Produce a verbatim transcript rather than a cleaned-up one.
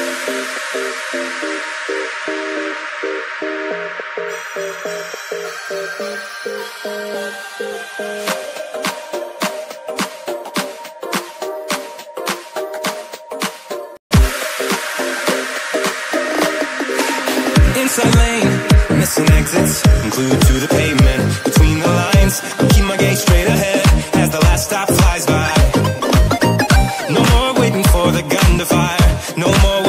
Inside lane, missing exits, I'm glued to the pavement. Between the lines, I keep my gaze straight ahead as the last stop flies by. No more waiting for the gun to fire, no more